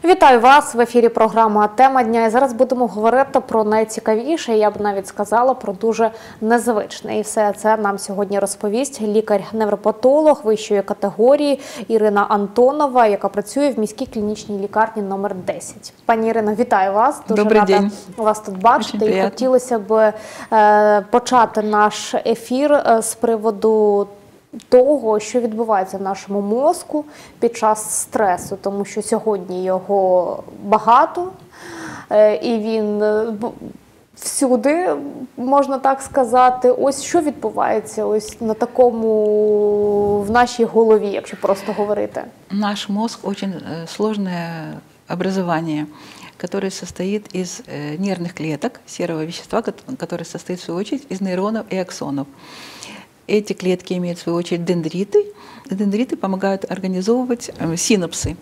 Вітаю вас! В ефірі програма «Тема дня». І зараз будемо говорити про найцікавіше, я б навіть сказала, про дуже незвичне. І все це нам сьогодні розповість лікар-невропатолог вищої категорії Ірина Антонова, яка працює в міській клінічній лікарні номер 10. Пані Ірино, вітаю вас! Дуже рада вас тут бачити. І хотілося б почати наш ефір з приводу того, що відбувається в нашому мозку під час стресу, тому що сьогодні його багато, і він всюди, можна так сказати. Ось що відбувається ось на такому, в нашій голові, якщо просто говорити? Наш мозг очень сложное образование, которое состоит из нервных клеток, серого вещества, которое состоит, в свою очередь, из нейронов и аксонов. Эти клетки имеют, в свою очередь, дендриты. Дендриты помогают организовывать синапсы.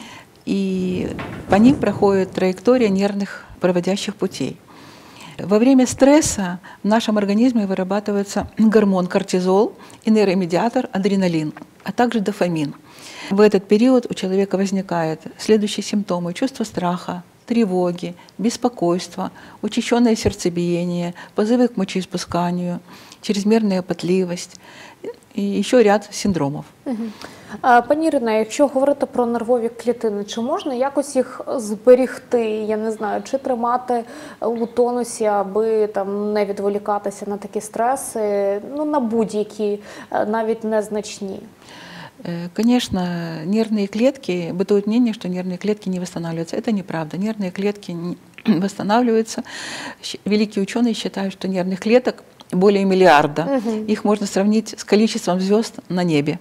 И по ним проходит траектория нервных проводящих путей. Во время стресса в нашем организме вырабатывается гормон кортизол и нейромедиатор адреналин, а также дофамин. В этот период у человека возникают следующие симптомы: чувство страха, тревоги, беспокойства, учащенное сердцебиение, позывы к мочеиспусканию, чрезмірна потливість і ще ряд синдромів. Пані Ірино, якщо говорити про нервові клітини, чи можна якось їх зберігти, я не знаю, чи тримати у тонусі, аби там не відволікатися на такі стреси, ну, на будь-які, навіть незначні? Конечно, нервные клетки, бытует мнение, что нервные клетки не восстанавливаются. Это неправда. Нервные клетки не восстанавливаются. Великие ученые считают, что нервных клеток более миллиарда. Их можно сравнить с количеством звезд на небе.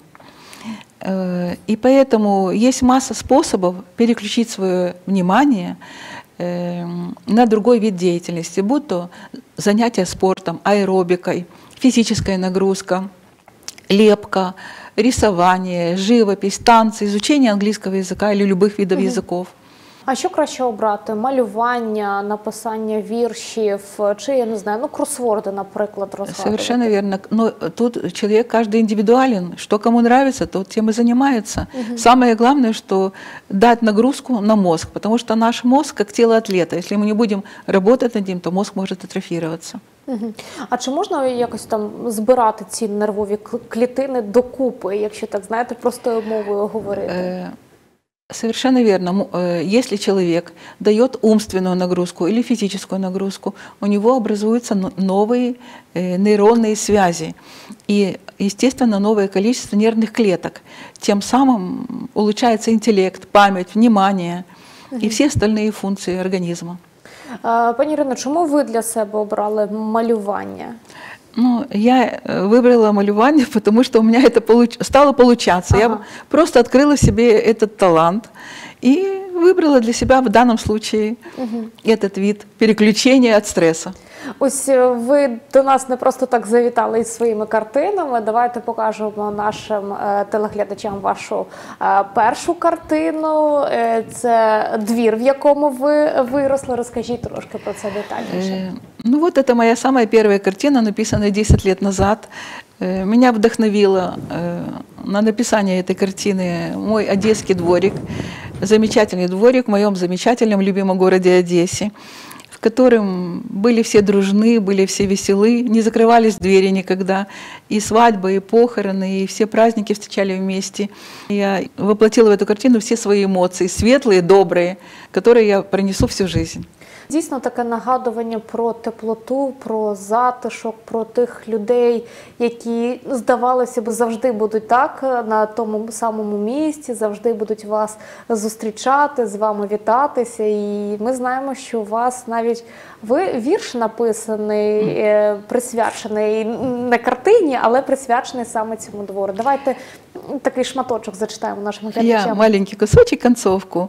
И поэтому есть масса способов переключить свое внимание на другой вид деятельности, будь то занятия спортом, аэробикой, физическая нагрузка, лепка, рисование, живопись, танцы, изучение английского языка или любых видов языков. А що краще обрати? Малювання, написання віршів, чи, я не знаю, ну, кросворди, наприклад, розгадувати? Совершенно верно. Но тут человек каждый индивидуален. Что кому нравится, тот тем и занимается. Самое главное, что дать нагрузку на мозг, потому что наш мозг как тело атлета. Если мы не будем работать над ним, то мозг может атрофироваться. А чи можна якось там збирати ці нервові клітини докупи, якщо так, знаєте, простою мовою говорити? Совершенно верно. Если человек дает умственную нагрузку или физическую нагрузку, у него образуются новые нейронные связи и, естественно, новое количество нервных клеток. Тем самым улучшается интеллект, память, внимание и все остальные функции организма. Пані Ірино, чому ви для себе обрали малювання? Ну, я выбрала малювание, потому что у меня это стало получаться. Я просто открыла в себе этот талант и выбрала для себя в данном случае этот вид переключения от стресса. Ось ви до нас не просто так завітали із своїми картинами. Давайте покажемо нашим телеглядачам вашу першу картину. Це двір, в якому ви виросли. Розкажіть трошки про це детальніше. Ну вот это моя самая первая картина, написанная 10 лет назад. Меня вдохновило на написание этой картины мой одесский дворик. Замечательный дворик в моем замечательном любимом городе Одессе, в котором были все дружны, были все веселы, не закрывались двери никогда. И свадьбы, и похороны, и все праздники встречали вместе. Я воплотила в эту картину все свои эмоции, светлые, добрые, которые я пронесу всю жизнь. Дійсно, таке нагадування про теплоту, про затишок, про тих людей, які, здавалося б, завжди будуть так, на тому самому місці, завжди будуть вас зустрічати, з вами вітатися. І ми знаємо, що у вас навіть вірш написаний, присвячений не картині, але присвячений саме цьому двору. Давайте такий шматочок зачитаємо нашим глядачам. Я маленький кусочек, концовку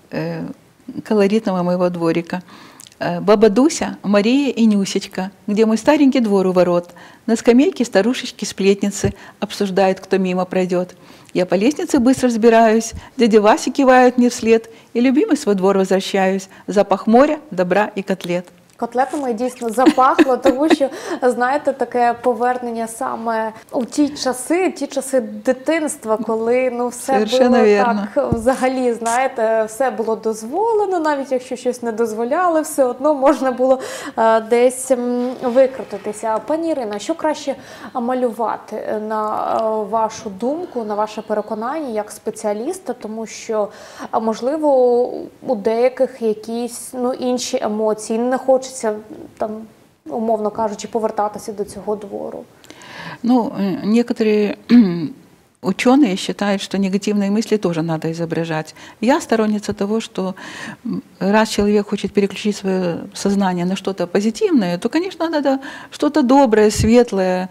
колоритного моего дворика. Баба Дуся, Мария и Нюсечка, где мой старенький двор у ворот. На скамейке старушечки-сплетницы обсуждают, кто мимо пройдет. Я по лестнице быстро взбираюсь, дядя Вася кивает мне вслед, и любимый свой двор возвращаюсь. Запах моря, добра и котлет. Котлетами дійсно запахло, тому що, знаєте, таке повернення саме у ті часи дитинства, коли все Совершенно було вірно. так, взагалі, знаєте, все було дозволено, навіть якщо щось не дозволяли, все одно можна було десь викрутитися. Пані Ірино, що краще малювати, на вашу думку, на ваше переконання як спеціаліста, тому що, можливо, у деяких якісь інші емоції, не хочеться, там, умовно кажучи, повертатися до цього двору. Ну, некоторые ученые считают, что негативные мысли тоже надо изображать. Я сторонница того, что раз человек хочет переключить свое сознание на что-то позитивное, то, конечно, надо что-то доброе, светлое,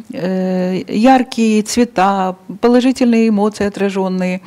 яркие цвета, положительные эмоции отраженные.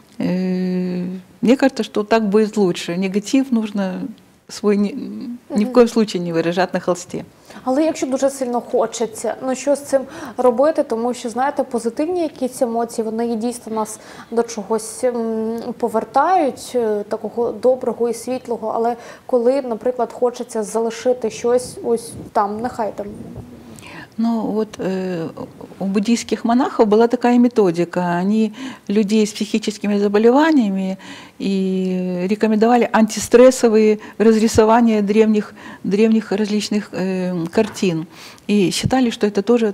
Мне кажется, что так будет лучше. Негатив нужно свой ни в коем случае не выражать на холсте. Але якщо дуже сильно хочеться, що з цим робити? Тому що, знаєте, позитивні якісь емоції, вони дійсно нас до чогось повертають, такого доброго і світлого. Але коли, наприклад, хочеться залишити щось ось там, нехай там. Ну вот у буддийских монахов была такая методика. Они людей с психическими заболеваниями и рекомендовали антистрессовые разрисования древних различных картин. И считали, что это тоже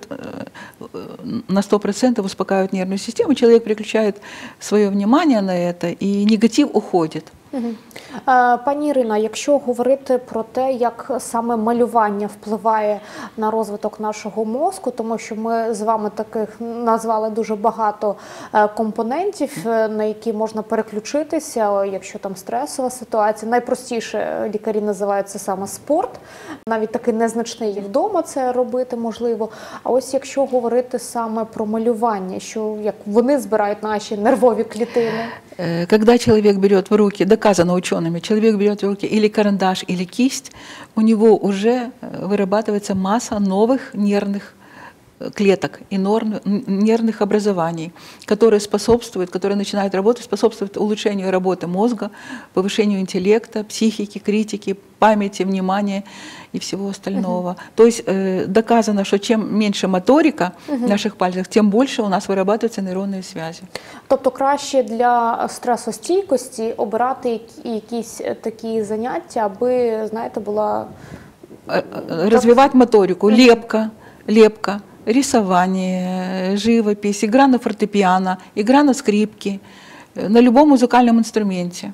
на 100% успокаивает нервную систему. Человек переключает свое внимание на это, и негатив уходит. Пані Ірино, якщо говорити про те, як саме малювання впливає на розвиток нашого мозку, тому що ми з вами таких назвали дуже багато компонентів, на які можна переключитися, якщо там стресова ситуація. Найпростіше лікарі називають це саме спорт, навіть такий незначний і вдома це робити можливо. А ось якщо говорити саме про малювання, що як вони збирають наші нервові клітини. Когда человек берет в руки, доказано учеными, человек берет в руки или карандаш, или кисть, у него уже вырабатывается масса новых нервных клеток и нервных образований, которые начинают работать, способствуют улучшению работы мозга, повышению интеллекта, психики, критики, памяти, внимания и всего остального. То есть доказано, что чем меньше моторика в наших пальцах, тем больше у нас вырабатываются нейронные связи. Тобто краще для стресостійкості обирати якісь такі заняття, аби, знаєте, була... Развивать моторику, лепка, рисование, живопись, игра на фортепиано, игра на скрипке, на любом музыкальном инструменте.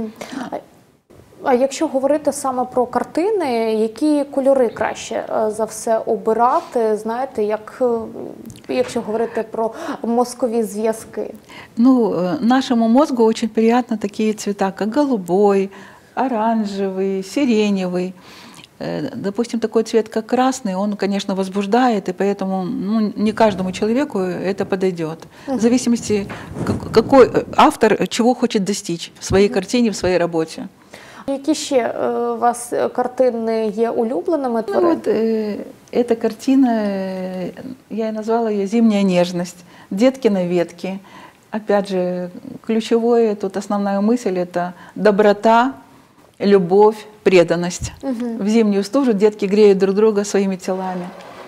А якщо говорити саме про картини, які кольори краще за все обирати, знаєте, якщо говорити про мозкові зв'язки? Ну, нашему мозгу очень приятно такие цвета, как голубой, оранжевый, сиреневый. Допустим, такой цвет, как красный, он, конечно, возбуждает, и поэтому не каждому человеку это подойдет. В зависимости, какой автор чего хочет достичь в своей картине, в своей работе. Які ще у вас картини є улюбленими? Ну, вот, эта картина, я и назвала ее «Зимняя нежность». Детки на ветке. Опять же, ключевое, тут основная мысль – это доброта, любовь, преданность. В зимнюю стужу детки греют друг друга своими телами.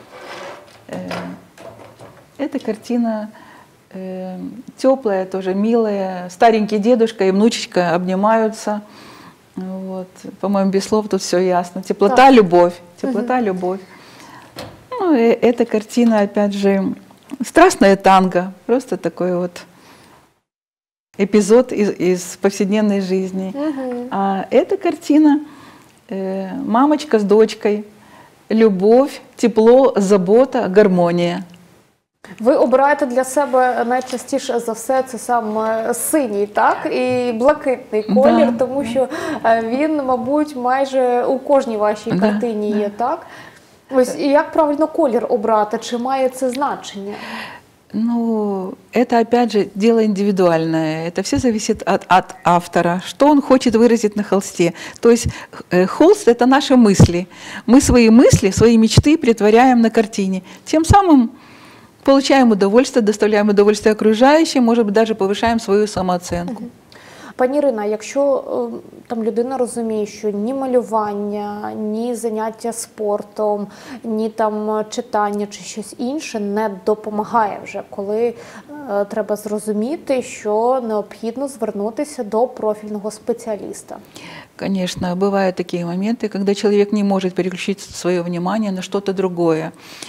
Эта картина теплая, тоже милая. Старенький дедушка и внучечка обнимаются. Вот. По-моему, без слов тут все ясно. Теплота, любовь. Теплота, любовь. Ну, и эта картина, опять же, страстное танго. Просто такой вот эпизод из повседневной жизни. А эта картина мамочка с дочкой, любовь, тепло, забота, гармония. Ви обираєте для себе найчастіше за все це саме синій, так? І блакитний колір, тому що він, мабуть, майже у кожній вашій картині є, так? Ось, і як правильно колір обрати? Чи має це значення? Ну, это, опять же, дело индивидуальное. Это все зависит от автора, что он хочет выразить на холсте. То есть холст – это наши мысли. Мы свои мысли, свои мечты претворяем на картине. Тем самым получаем удовольствие, доставляем удовольствие окружающим, может быть, даже повышаем свою самооценку. Пані Ірина, якщо там людина розуміє, що ні малювання, ні заняття спортом, ні там читання чи щось інше не допомагає вже, коли треба зрозуміти, що необхідно звернутися до профільного спеціаліста. Конечно, бывают такие моменты, когда человек не может переключить свое внимание на что-то другое.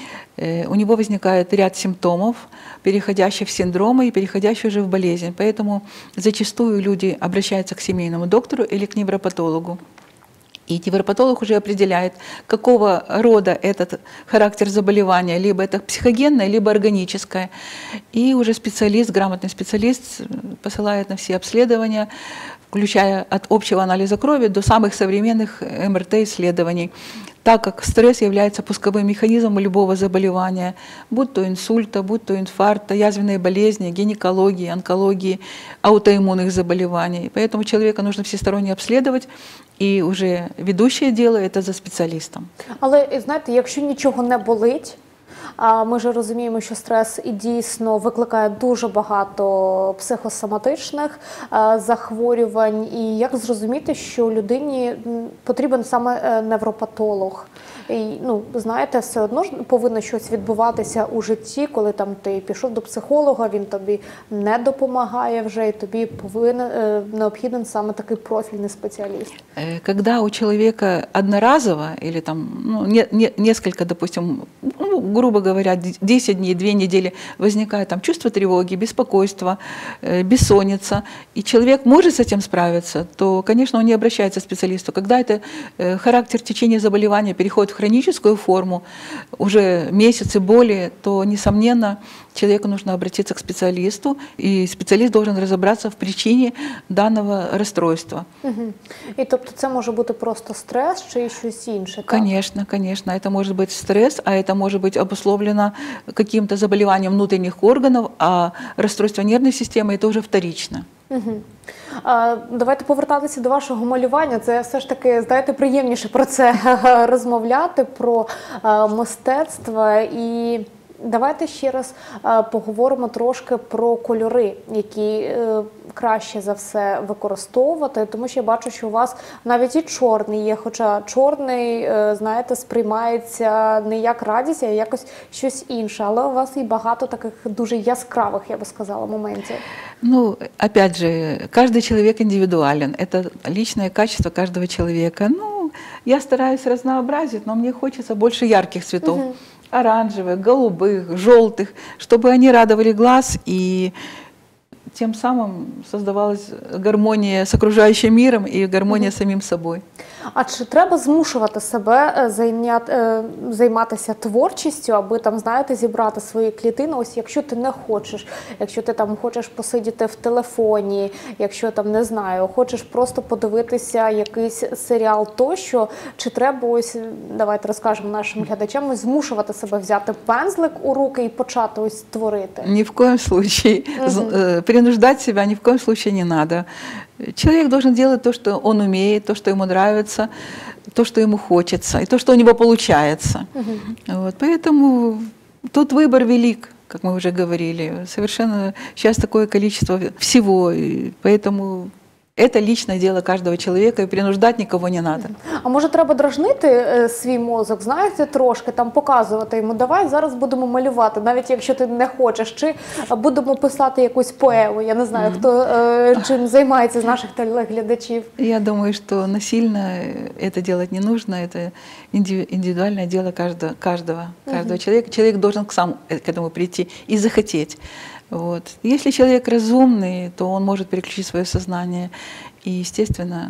У него возникает ряд симптомов, переходящих в синдромы и переходящих уже в болезнь. Поэтому зачастую люди обращаются к семейному доктору или к невропатологу. И невропатолог уже определяет, какого рода этот характер заболевания, либо это психогенное, либо органическое. И уже специалист, грамотный специалист посылает на все обследования, включая от общего анализа крови до самых современных МРТ-исследований, так как стресс является пусковым механизмом любого заболевания, будь то инсульта, будь то инфаркта, язвенные болезни, гинекологии, онкологии, аутоиммунных заболеваний. Поэтому человека нужно всесторонне обследовать, і вже ведуче діло – це за спеціалістом. Але, знаєте, якщо нічого не болить, а ми ж розуміємо, що стрес і дійсно викликає дуже багато психосоматичних захворювань. І як зрозуміти, що людині потрібен саме невропатолог? І, знаєте, все одно ж повинно щось відбуватися у житті, коли там ти пішов до психолога, він тобі не допомагає вже, і тобі необхіден саме такий профільний спеціаліст. Когда у человека одноразово или там несколько, допустим, грубо говоря, 10 дней, 2 недели возникает там чувство тревоги, беспокойства, бессонница, и человек может с этим справиться, то, конечно, он не обращается к специалисту. Когда это характер течения заболевания переходит в хроническую форму, уже месяцы более, то, несомненно, человеку нужно обратиться к специалисту, и специалист должен разобраться в причине данного расстройства. Угу. І тобто це може бути просто стрес чи щось інше? Так? Конечно, конечно. Это может быть стресс, а это может быть обусловлено каким-то заболеванием внутренних органов, а расстройство нервной системы – это уже вторично. Угу. Давайте повертатися до вашого малювання. Це все ж таки, знаєте, приємніше про це розмовляти, про мистецтво. І давайте ще раз поговоримо трошки про кольори, які краще за все використовувати, тому що я бачу, що у вас навіть і чорний є, хоча чорний, знаєте, сприймається не як радість, а якось щось інше, але у вас і багато таких дуже яскравих, я би сказала, моментів. Ну, опять же, каждый человек индивидуален, это личное качество каждого человека. Ну, я стараюсь разнообразить, но мне хочется больше ярких цветов. Оранжевых, голубых, желтых, чтобы они радовали глаз, и тем самым создавалась гармония с окружающим миром и гармония с самим собой. А чи треба змушувати себе займатися творчістю, аби там, знаєте, зібрати свої клітини? Ось якщо ти не хочеш, якщо ти там хочеш посидіти в телефоні, якщо там, не знаю, хочеш просто подивитися якийсь серіал тощо, чи треба ось, давайте розкажемо нашим глядачам, змушувати себе взяти пензлик у руки і почати ось творити? Ни в коем случае. Принуждать себя ни в коем случае не надо. Человек должен делать то, что он умеет, то, что ему нравится, то, что ему хочется, и то, что у него получается. Вот. Поэтому тут выбор велик, как мы уже говорили. Совершенно сейчас такое количество всего, и поэтому это личное дело каждого человека, и принуждать никого не надо. А може треба дражнити свій мозок, знаєте, трошки, там показувати йому, давай зараз будемо малювати, навіть якщо ти не хочеш, чи будемо писати якусь поему, я не знаю, хто чим займається з наших телеглядачів. Я думаю, что насильно это делать не нужно, это индивидуальное дело каждого человека. Человек должен сам к этому прийти и захотеть. Вот. Если человек разумный, то он может переключить свое сознание и, естественно,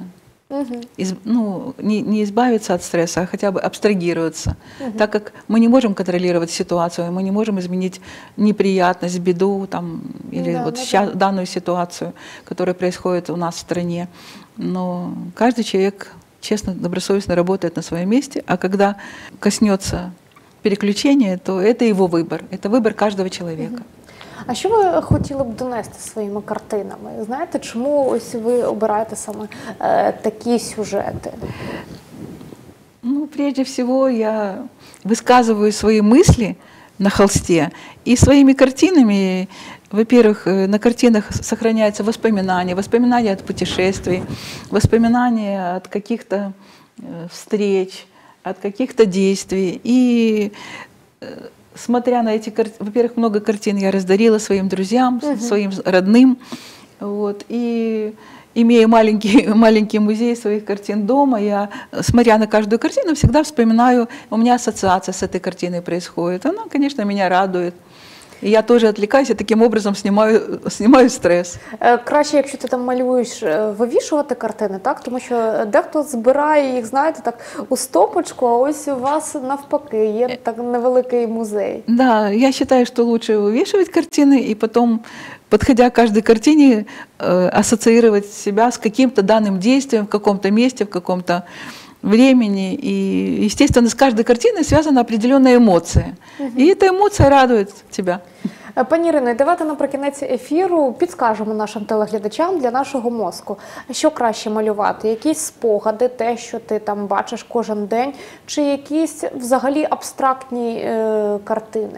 не избавиться от стресса, а хотя бы абстрагироваться. Так как мы не можем контролировать ситуацию, мы не можем изменить неприятность, беду там, или сейчас, данную ситуацию, которая происходит у нас в стране. Но каждый человек честно, добросовестно работает на своем месте, а когда коснется переключения, то это его выбор, это выбор каждого человека. А що ви хотіли б донести своїми картинами? Знаєте, чому ось ви обираєте саме такі сюжети? Ну, прежде всего, я высказываю свои мысли на холсте. И своими картинами, во-первых, на картинах сохраняются воспоминания, воспоминания от путешествий, воспоминания от каких-то встреч, от каких-то действий. И смотря на эти картины, во-первых, много картин я раздарила своим друзьям, своим родным. Вот, и имея маленький музей своих картин дома, я, смотря на каждую картину, всегда вспоминаю, у меня ассоциация с этой картиной происходит. Она, конечно, меня радует. І я теж відвлікаюся, і таким образом знімаю стрес. Краще, якщо ти там малюєш, вивішувати картини, так? Тому що дехто збирає їх, знаєте, так у стопочку, а ось у вас навпаки, є так невеликий музей. Да, я считаю, что лучше вывешивать картины и потом, подходя к каждой картине, ассоциировать себя с каким-то данным действием в каком-то месте, в каком-то времени. И, естественно, с каждой картиной связана определенная эмоция. И эта эмоция радует тебя. Пані Ірино, давайте наприкінець ефіру підскажемо нашим телеглядачам для нашого мозку, що краще малювати, якісь спогади, те, що ти там бачиш кожен день, чи якісь взагалі абстрактні картини?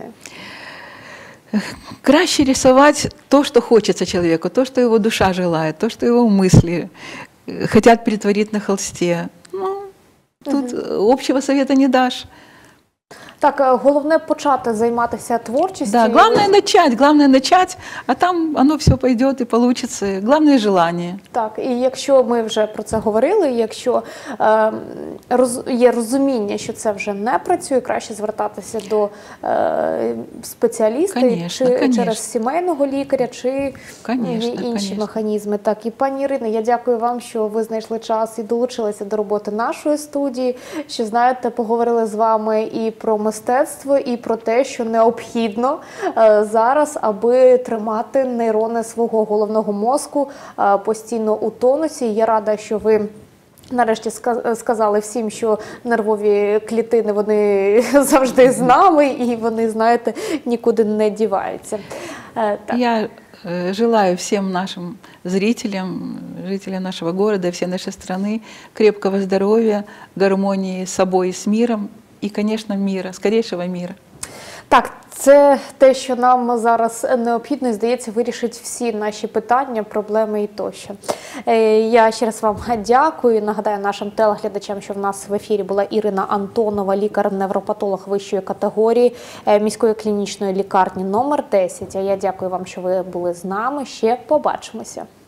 Краще рисовать то, что хочется человеку, то, что его душа желает, то, что его мысли хотят перетворить на холсте. Ну, тут общего совета не дашь. Так, головне почати займатися творчістю. Да, главное начать, а там оно все пойдет и получится. Главное желание. Так, і якщо ми вже про це говорили, якщо є розуміння, що це вже не працює, краще звертатися до спеціаліста, чи через сімейного лікаря, чи інші механізми. Так, і пані Ірино, я дякую вам, що ви знайшли час і долучилися до роботи нашої студії, що, знаєте, поговорили з вами і про мистецтво, і про те, що необхідно зараз, аби тримати нейрони свого головного мозку постійно у тонусі. Я рада, що ви нарешті сказали всім, що нервові клітини, вони завжди з нами, і вони, знаєте, нікуди не діваються. Так. Я желаю всем нашим зрителям, жителям нашего города и всей нашей страны крепкого здоровья, гармонии с собой и с миром, и, конечно, мира, скорейшего мира. Так, це те, що нам зараз необхідно, і, здається, вирішить всі наші питання, проблеми і тощо. Я ще раз вам дякую. Нагадаю нашим телеглядачам, що в нас в ефірі була Ірина Антонова, лікар-невропатолог вищої категорії міської клінічної лікарні номер 10. А я дякую вам, що ви були з нами. Ще побачимося.